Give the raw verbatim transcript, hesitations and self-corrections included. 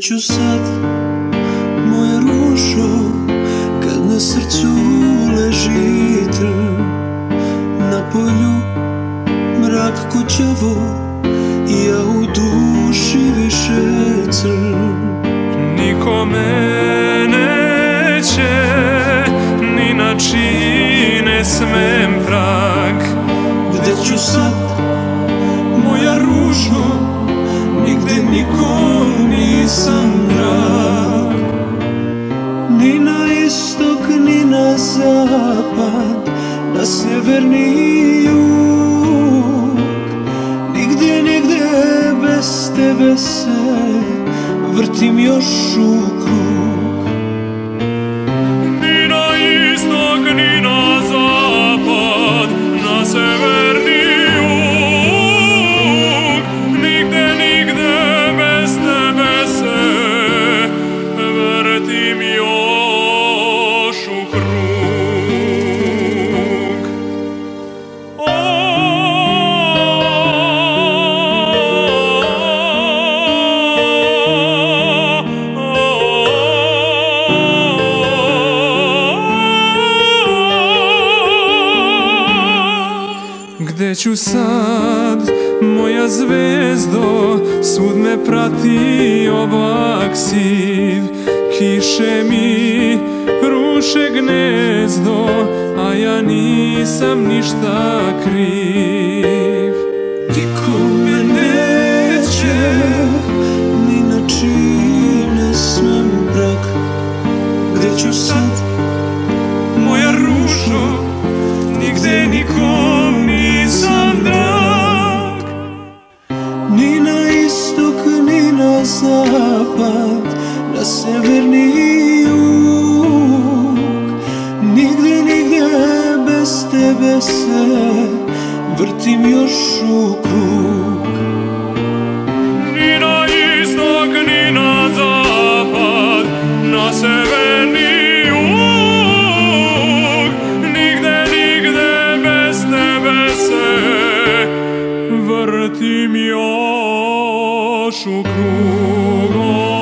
ću sad, moja ružo, kad na srcu leži trn? Na polju mrak kućavo i ja u duši više crn. Niko me neće, ni na čiji ne smem prag. Gde ću sad, moja ružo, nigde nikom nisam drag. Ni na istok, ni na zapad, na sever ni jug. Nigde, nigde bez tebe se vrtim još u krug. Ni na istok, ni na zapad, na sever ni jug. Nigde, nigde bez tebe se vrtim još u krug. Gde ću sad, moja zvezdo, svud me prati oblak siv. Kiše mi ruše gnezdo, a ja nisam ništa kriv. Niko me neće, ni na čiji ne smem prag. Gde ću sad, moja ružo, nigde nikom nisam drag. Ni na istok, ni na zapad, na sever ni jug. Nigde, nigde bez tebe se vrtim još u krug. Ni na istok, ni na zapad, na sever ni jug. Nigde, nigde bez tebe se vrtim još u krug.